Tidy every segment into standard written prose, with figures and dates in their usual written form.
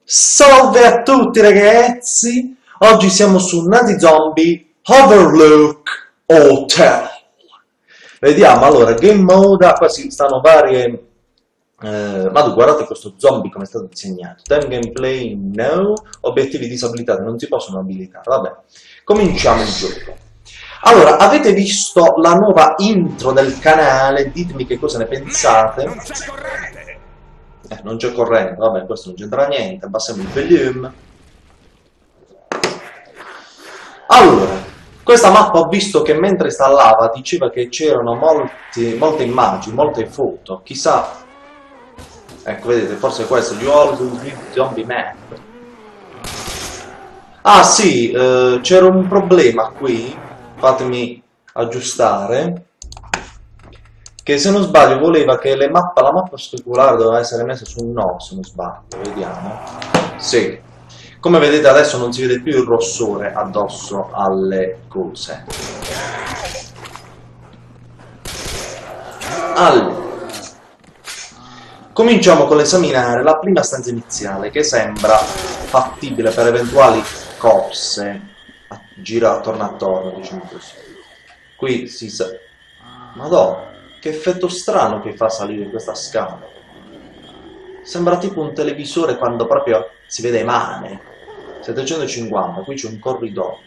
Salve a tutti ragazzi, oggi siamo su Nati Zombie Overlook Hotel. Vediamo, allora, game mode, qua si stanno varie... ma tu guardate questo zombie come è stato disegnato. Time gameplay, no. Obiettivi disabilitati, non si possono abilitare, vabbè. Cominciamo il gioco. Allora, avete visto la nuova intro del canale? Ditemi che cosa ne pensate. Non c'è corrente! Non c'è corrente, vabbè, questo non c'entra niente, abbassiamo il volume. Allora, questa mappa ho visto che mentre installava diceva che c'erano molte immagini, molte foto, chissà. Ecco, vedete, forse questo è Zombie Map. Ah sì, c'era un problema qui, fatemi aggiustare, che se non sbaglio voleva che la mappa speculare doveva essere messa su un no, se non sbaglio, vediamo. Sì, come vedete adesso non si vede più il rossore addosso alle cose. Allora, cominciamo con l'esaminare la prima stanza iniziale, che sembra fattibile per eventuali corse, gira attorno, diciamo così. Qui si sa... Madonna! Che effetto strano che fa salire questa scala. Sembra tipo un televisore quando proprio si vede male. 750, qui c'è un corridoio.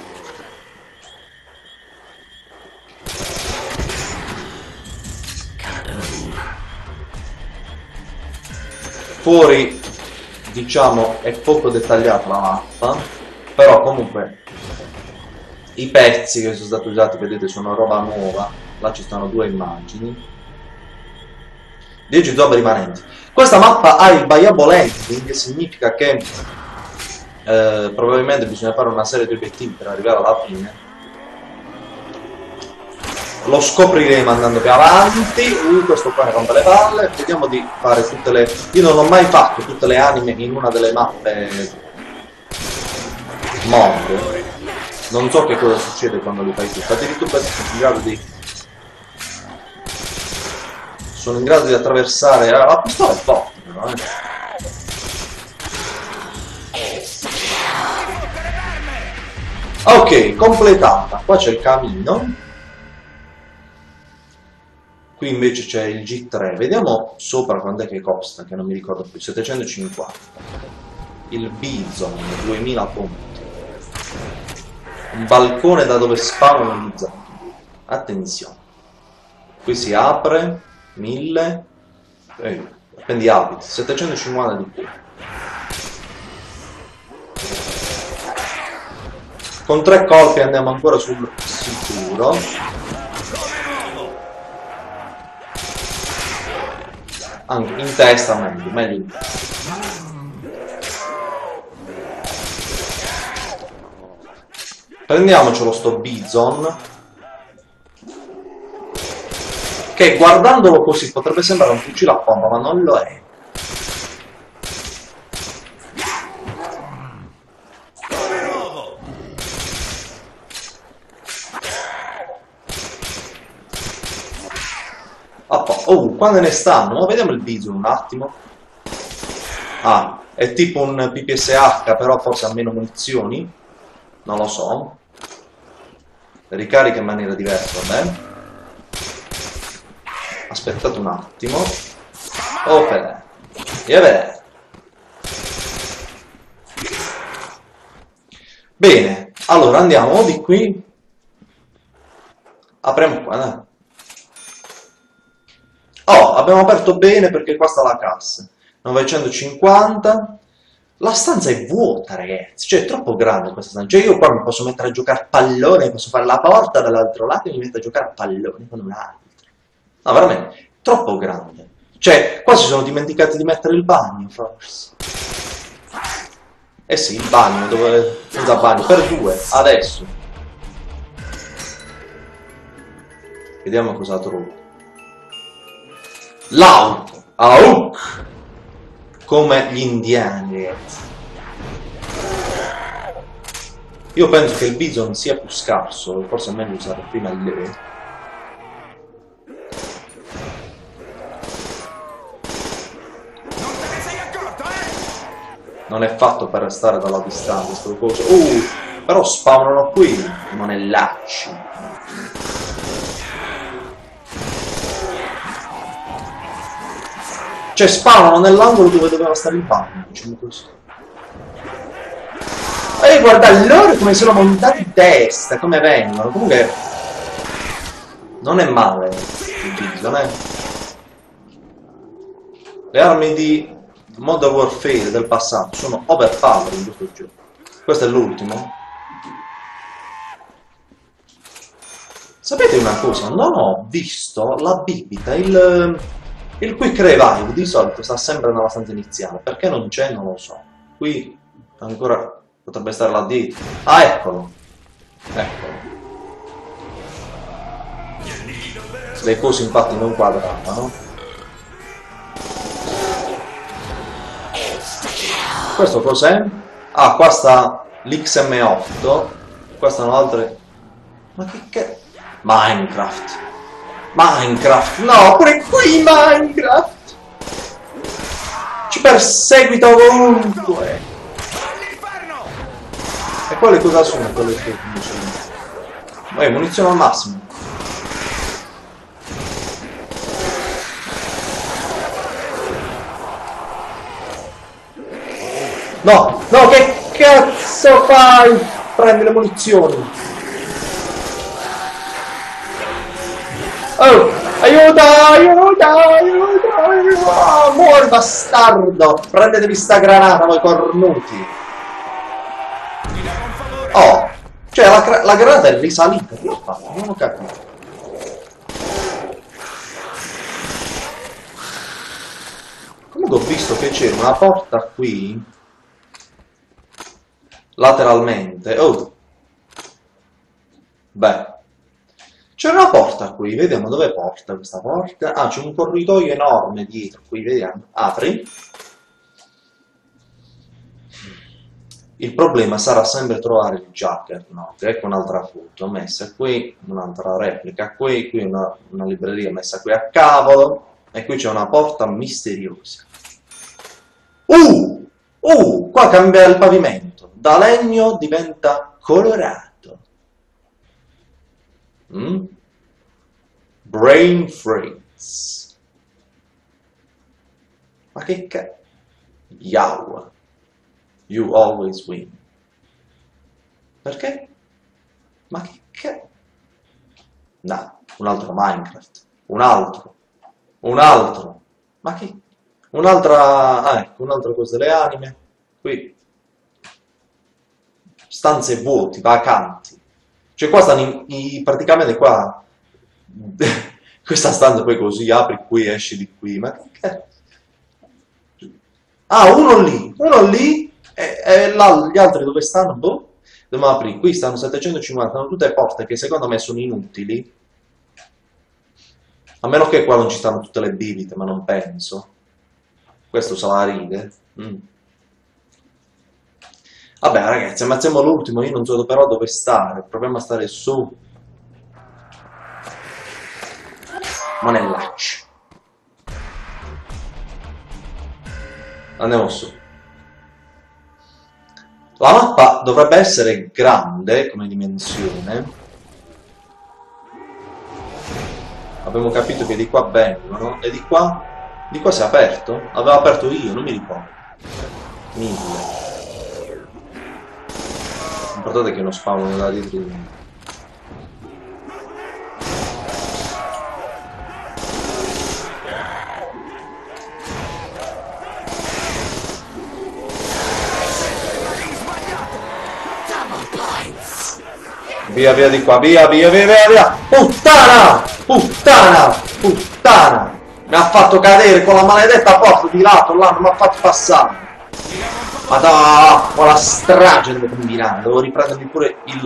Fuori, diciamo, è poco dettagliata la mappa, però comunque i pezzi che sono stati usati, vedete, sono roba nuova. Là ci stanno due immagini. 10 zombie rimanenti. Questa mappa ha il viable ending, che significa che probabilmente bisogna fare una serie di obiettivi per arrivare alla fine. Lo scopriremo andando più avanti. Questo qua ne rompe le palle. Vediamo di fare tutte le... Io non ho mai fatto tutte le anime in una delle mappe mod. Non so che cosa succede quando li fai tutti. Addirittura sono in grado di attraversare la pistola è forte però, Ok, completata. Qua c'è il camino, qui invece c'è il G3. Vediamo sopra quant'è che costa, che non mi ricordo più. 750. Il Bison 2000 punti. Un balcone da dove spawnano gli zombie. Attenzione, qui si apre 1000, prendi abiti, 750 di più. Con 3 colpi andiamo ancora sul sicuro. Anche in testa meglio in testa. Prendiamocelo sto Bison, che guardandolo così potrebbe sembrare un fucile a pompa, ma non lo è. Oh, quando ne stanno? No, vediamo il Bison un attimo. Ah, è tipo un PPSH, però forse ha meno munizioni. Non lo so. Ricarica in maniera diversa, vabbè. Aspettate un attimo. Ok. E vabbè. Bene, allora andiamo di qui. Apriamo qua, dai. Oh, abbiamo aperto bene perché qua sta la cassa. 950. La stanza è vuota, ragazzi. Cioè, è troppo grande questa stanza. Cioè, io qua mi posso mettere a giocare a pallone, posso fare la porta dall'altro lato e mi metto a giocare a pallone con un altro. No, veramente, troppo grande. Cioè, qua si sono dimenticati di mettere il bagno, forse. Eh sì, il bagno, dove... senza bagno, per 2, adesso. Vediamo cosa trovo. L'auto, AUK, come gli indiani, ragazzi. Io penso che il Bison sia più scarso, forse è meglio usare prima il leve. Non è fatto per restare dalla distanza, sto coso. Però spawnano qui, monellacci. Cioè spawnano nell'angolo dove doveva stare il bagno, diciamo così. E guarda loro come sono montati in testa, come vengono. Comunque non è male il video, non è? Le armi di Modern Warfare del passato sono overpowered in questo gioco. Questo è l'ultimo. Sapete una cosa? Non ho visto la bibita, il quick revive di solito sta sempre nella stanza iniziale. Perché non c'è? Non lo so. Qui ancora potrebbe stare là dietro. Ah, eccolo. Eccolo. Le cose infatti non quadravano. Questo cos'è? Ah, qua sta l'XM8. Qua stanno altre. Ma che... Minecraft. Minecraft. No, pure qui Minecraft. Ci perseguita ovunque. E quelle cosa sono quelle che munizioni? Munizioni al massimo. No, no, che cazzo fai? Prendi le munizioni. Oh, aiuta, aiuta, aiuta, aiuta. Muori bastardo. Prendetevi sta granata, voi cornuti. Oh, cioè la granata è risalita. Che ho fatto? Non ho capito. Comunque ho visto che c'era una porta qui. Lateralmente. Oh. Beh. C'è una porta qui, vediamo dove porta questa porta. Ah, c'è un corridoio enorme dietro, qui vediamo. Apri. Il problema sarà sempre trovare il Juggernaut. Ecco un'altra foto messa qui, un'altra replica qui una libreria messa qui a cavolo. E qui c'è una porta misteriosa. Qua cambia il pavimento. Da legno diventa colorato. Brain freeze. Ma che cazzo? Yahweh. You always win. Perché? Ma che cazzo? No, un altro Minecraft. Un altro. Ma che... Un'altra... Ah, ecco, un'altra cosa delle anime. Qui. Stanze vuoti, vacanti. Cioè qua stanno praticamente qua... Questa stanza poi così, apri qui, esci di qui. Ma che cazzo? Ah, uno lì. E là, gli altri dove stanno? Boh. Dobbiamo aprire. Qui stanno 750, sono tutte porte che secondo me sono inutili. A meno che qua non ci stanno tutte le bibite, ma non penso. Questo se la ride. Vabbè ragazzi, ammazziamo l'ultimo, io non so però dove stare, proviamo a stare su. Monellaccio. Andiamo su. La mappa dovrebbe essere grande come dimensione. Abbiamo capito che di qua vengono e di qua si è aperto? Avevo aperto io, non mi ricordo. 1000. L'importante è che non spawnano da dietro di me. Via di qua, via. Puttana! Mi ha fatto cadere con la maledetta porta di lato, là non mi ha fatto passare. Madonna, con la strage devo combinare, devo riprendermi pure il...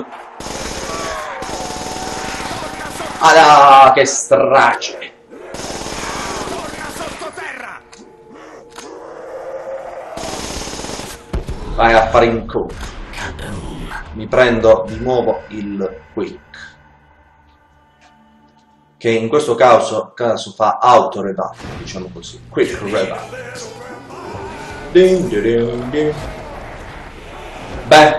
Ah, che strage! Vai a fare in culo. Mi prendo di nuovo il quick, che in questo caso fa auto revive, diciamo così, quick revive. Beh,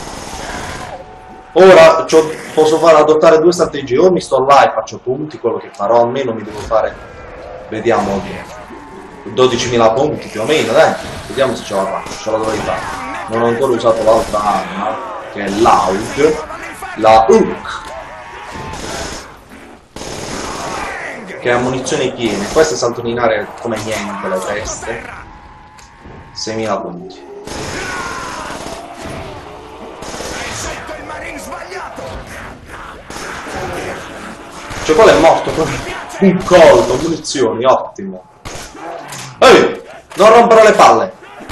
ora posso fare adottare due strategie, o mi sto là e faccio punti, quello che farò, almeno mi devo fare, vediamo, 12.000 punti più o meno, dai, vediamo se ce la faccio, ce la dovrei fare. Non ho ancora usato l'altra arma, che è l'AUG, la UG, che ha munizioni piene. Queste saltano in aria come niente, le teste. 6.000 punti. Cioè quello è morto con un colpo, munizioni, ottimo. Ehi, non rompere le palle.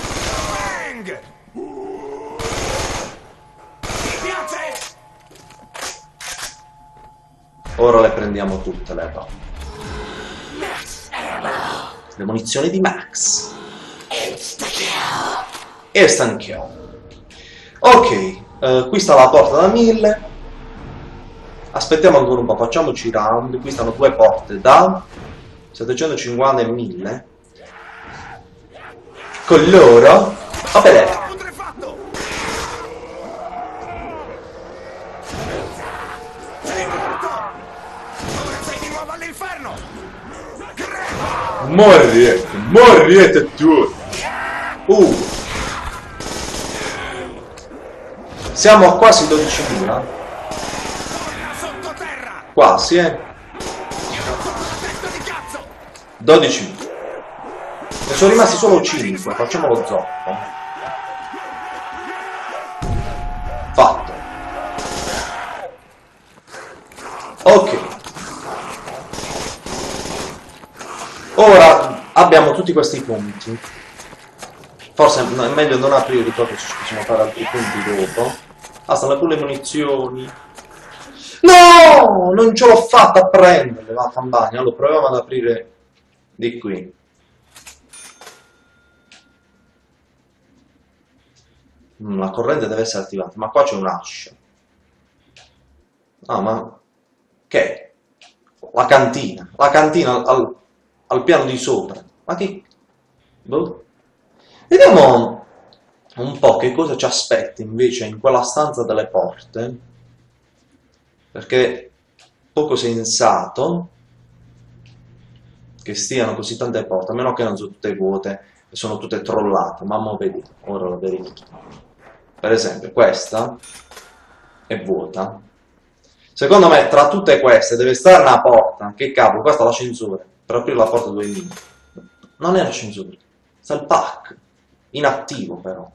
Ora le prendiamo tutte le palle. Le munizioni di Max. Instant kill. Ok, qui sta la porta da 1000. Aspettiamo ancora un po', facciamoci round. Qui stanno due porte da 750 e 1000. Con loro. Vabbè. Morriete tutti. Siamo a quasi 12.000. Quasi, 12.000. Ne sono rimasti solo 5. Facciamo lo zoppo. Fatto. Ok. Ora abbiamo tutti questi punti. Forse è meglio non aprire di proprio, ci possiamo fare altri punti dopo. Ah, stanno pure le munizioni. No! Non ce l'ho fatta a prenderle, vaffanbagna. Allora proviamo ad aprire di qui. La corrente deve essere attivata, ma qua c'è un'ascia. Ah, ma... che? La cantina al piano di sopra. Ma che... boh. Vediamo un po' che cosa ci aspetta invece in quella stanza delle porte. Perché poco sensato che stiano così tante porte, a meno che non sono tutte vuote e sono tutte trollate. Ma mo vediamo, ora lo verifichiamo. Per esempio questa è vuota. Secondo me tra tutte queste deve stare una porta. Che cavolo, questa è l'ascensore. Per aprire la porta 2000. Non è l'ascensore, sta il pack. Inattivo però.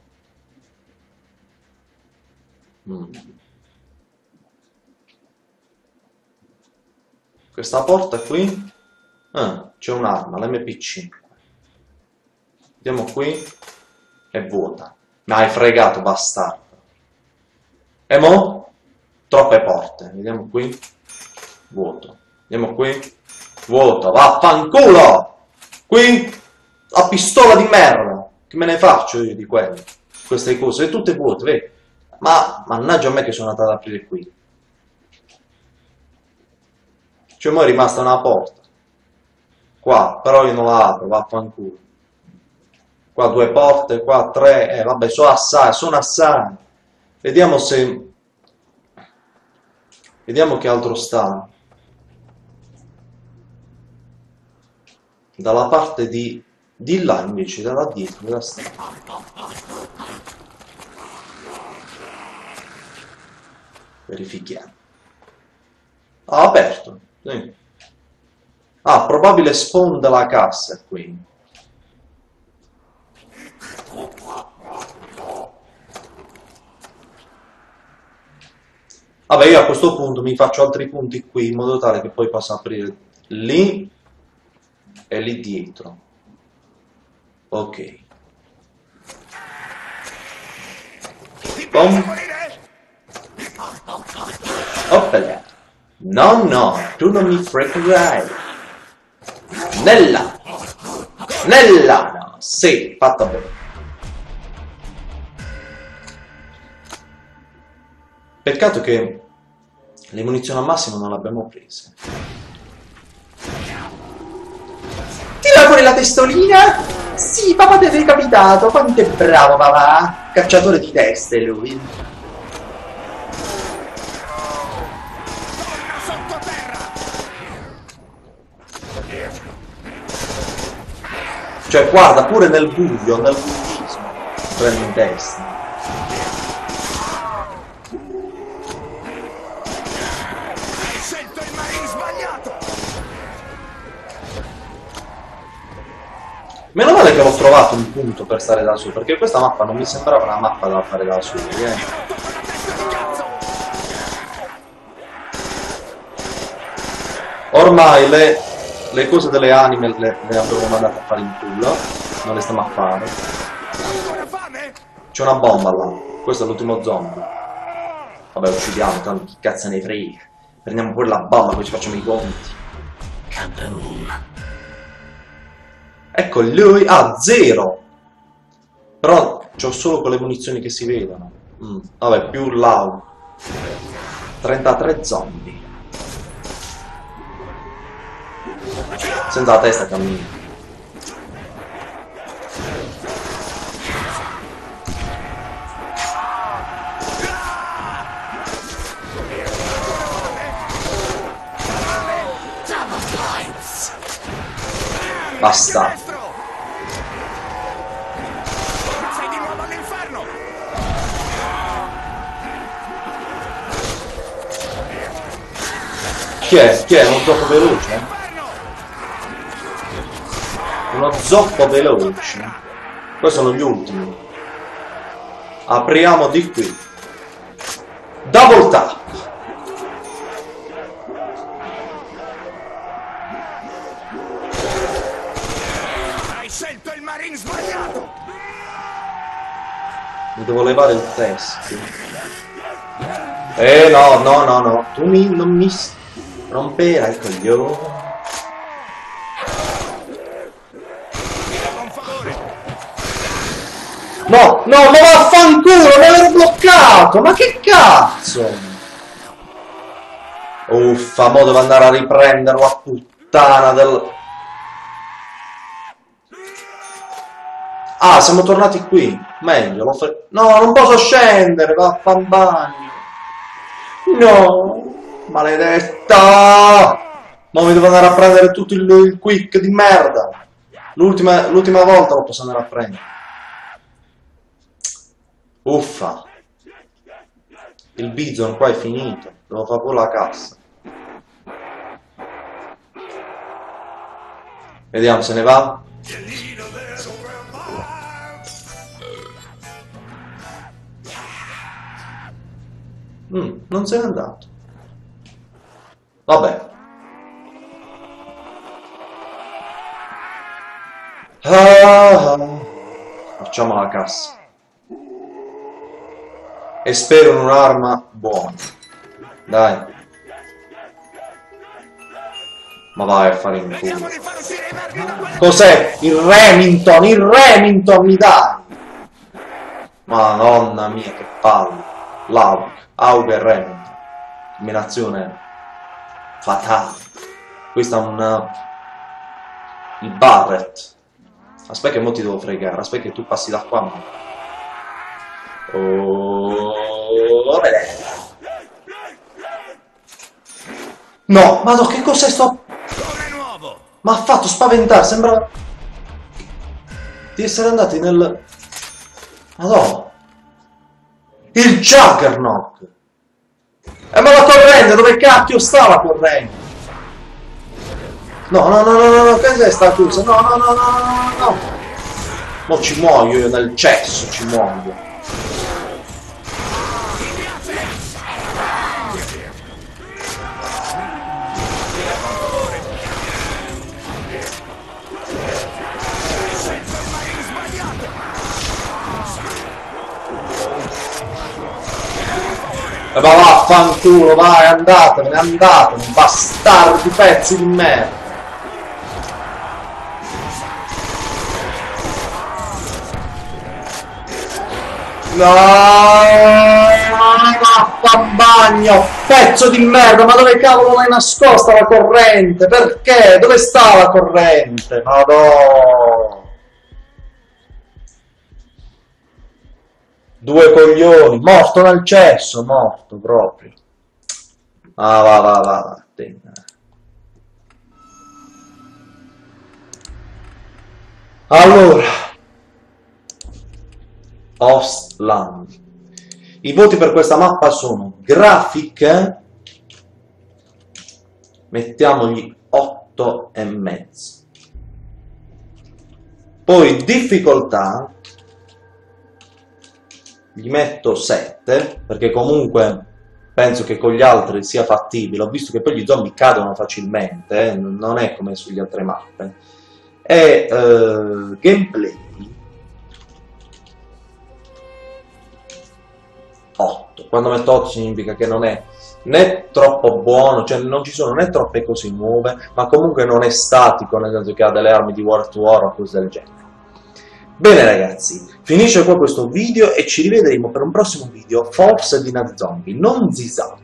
Questa porta qui. C'è un'arma, l'MP5. Vediamo qui. È vuota. Mi hai fregato, bastardo. E mo? Troppe porte. Vediamo qui. Vuoto. Vediamo qui. Vuoto. Vaffanculo! Qui. La pistola di merda. Che me ne faccio io di quelle? Queste cose. E tutte vuote, vedi? Ma mannaggia a me che sono andato ad aprire qui. Cioè mo è rimasta una porta. Qua. Però io non la apro. Vaffanculo. Qua due porte, qua tre, vabbè, sono assai. Vediamo se... Vediamo che altro sta. Dalla parte di là invece, da dietro, dove sta? Verifichiamo. Ah, aperto. Sì. Ah, probabile spawn della cassa qui. Vabbè, io a questo punto mi faccio altri punti qui in modo tale che poi possa aprire lì e lì dietro. Ok. Bom. Oppala. No, tu non mi fregerai. Nella, no, sì, fatta bene. Peccato che le munizioni al massimo non le abbiamo prese. Tira fuori la testolina! Sì, papà ti è decapitato, quanto è bravo papà! Cacciatore di teste lui. Cioè guarda, pure nel buio, nel buddismo, prende in testa. Hai scelto il marine sbagliato! Meno male che ho trovato un punto per stare da su, perché questa mappa non mi sembrava una mappa da fare da su, Ormai le cose delle anime le abbiamo mandate a fare in culo, non le stiamo a fare. C'è una bomba là, questo è l'ultimo zombie. Vabbè, uccidiamo, tanto chi cazzo ne frega. Prendiamo pure la bomba, poi ci facciamo i conti. Ecco lui, ah, 0. Però c'ho solo quelle munizioni che si vedono. Vabbè, più l'au. 33 zombie. Senza la testa cammino. Basta. Sei di nuovo all'inferno! Chi è? Chi è? Uno zoppo veloce? Uno zoppo veloce. Questi sono gli ultimi. Apriamo di qui. Double tap. Hai scelto il marine sbagliato! Mi devo levare il testo. No. Tu non mi romperai il coglione. No, ma vaffanculo, me l'ero bloccato, ma che cazzo? Uffa, mo devo andare a riprenderlo a puttana del... Ah, siamo tornati qui, meglio, no, non posso scendere, vaffanbagno. No, maledetta! Ma mi devo andare a prendere tutto il quick di merda. L'ultima volta lo posso andare a prendere. Uffa. Il bizon qua è finito. Devo fare pure la cassa. Vediamo se ne va. Non se n'è andato. Vabbè. Facciamo la cassa. E spero in un'arma buona. Dai. Ma vai a fare in culo. Cos'è? Il Remington mi dai. Madonna mia che palle. AUG e Remington. Combinazione fatale. Questa è il Barrett. Aspetta che mo ti devo fregare. Aspetta che tu passi da qua. Oh, vedete. No, ma che cos'è sto... Ma ha fatto spaventare, sembra di essere andati nel... Madonna. Il Juggernaut. Ma la corrente, dove cacchio sta la corrente? No, che è sta cosa? No. Mo ci muoio io nel cesso, ci muoio. Ma vaffanculo, vai, andatevene, bastardi pezzi di merda. No, vaffanbagno, pezzo di merda, ma dove cavolo l'hai nascosta la corrente? Perché? Dove sta la corrente? Madonna. 2 coglioni, morto nel cesso, morto proprio. Ah, va. Allora, Ostland. I voti per questa mappa sono grafiche, mettiamogli 8,5. Poi difficoltà, gli metto 7, perché comunque penso che con gli altri sia fattibile. Ho visto che poi gli zombie cadono facilmente, non è come sulle altre mappe. E gameplay 8. Quando metto 8 significa che non è né troppo buono, cioè non ci sono né troppe cose nuove, ma comunque non è statico, nel senso che ha delle armi di War to War o cose del genere. Bene ragazzi, finisce qua questo video e ci rivedremo per un prossimo video, forse di Navi Zombie, non zisate.